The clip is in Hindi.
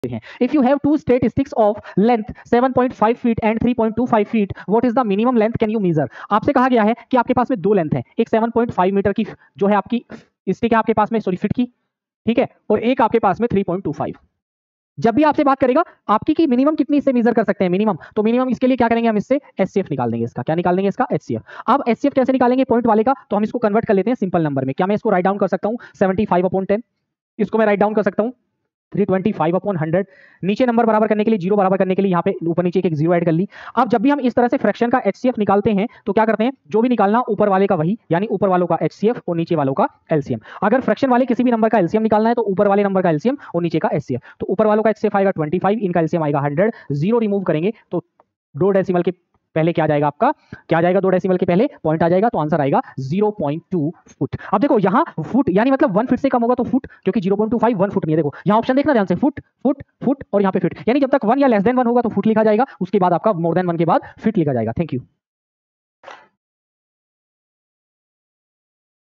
हैं। If you have two statistics of length 7.5 feet and 3.25 feet, what is the minimum length can you measure. आपसे कहा गया है कि आपके पास में दो लेंथ है, एक 7.5 मीटर की जो है आपकी स्टिक है आपके पास में, सॉरी फीट की, ठीक है, और एक आपके पास में 3.25। जब भी आपसे बात करेगा आपकी की मिनिमम कितनी इससे मेजर कर सकते हैं मिनिमम, तो मिनिमम इसके लिए क्या करेंगे, हम इससे एचसीएफ निकाल देंगे। इसका क्या निकाल देंगे, इसका एचसीएफ। अब एचसीएफ कैसे निकालेंगे पॉइंट वाले का, तो हम इसको कन्वर्ट कर लेते हैं सिंपल नंबर में। क्या मैं इसको राइट डाउन कर सकता हूं 75/10, इसको मैं राइट डाउन कर सकता हूं 325/100। नीचे नंबर बराबर करने के लिए, जीरो बराबर करने के लिए यहाँ पे ऊपर नीचे एक जीरो ऐड कर ली। अब जब भी हम इस तरह से फ्रैक्शन का एचसीएफ निकालते हैं तो क्या करते हैं, जो भी निकालना ऊपर वाले का वही, यानी ऊपर वालों का एचसीएफ और नीचे वालों का एलसीएम। अगर फ्रैक्शन वाले किसी भी नंबर का एलसीएम निकालना है तो ऊपर वाले नंबर का एलसीएम और नीचे का एचसीएफ। तो ऊपर वालों का एचसीएफ आएगा 25, इनका एलसीएम आएगा 100। जीरो रिमूव करेंगे तो दो डेसिमल के पहले क्या जाएगा आपका, क्या जाएगा, दो डेसिमल के पहले पॉइंट आ जाएगा, तो आंसर आएगा 0.2 फुट। अब देखो यहां फुट यानी मतलब 1 फीट से कम होगा तो फुट, क्योंकि 0.25 1 फुट नहीं है। देखो यहां ऑप्शन देखना ध्यान से, फुट फुट फुट और यहां पे फीट, यानी जब तक 1 या लेस देन 1 होगा तो फुट लिखा जाएगा, उसके बाद आपका मोर देन 1 के बाद फीट लिखा जाएगा। Thank you.